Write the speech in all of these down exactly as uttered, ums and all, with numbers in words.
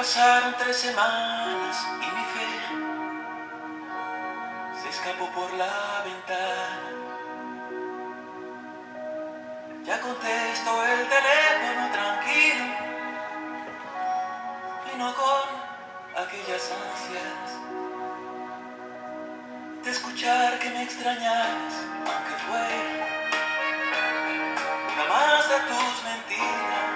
Pasaron tres semanas y mi fe se escapó por la ventana. Ya contesto el teléfono tranquilo y no con aquellas ansias de escuchar que me extrañabas, aunque fue una más de tus mentiras.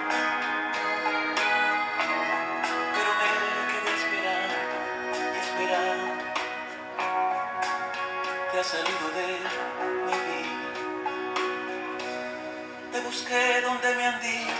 Pero me quedé esperando y esperando. Te has salido de mi vida. Te busqué donde me han dicho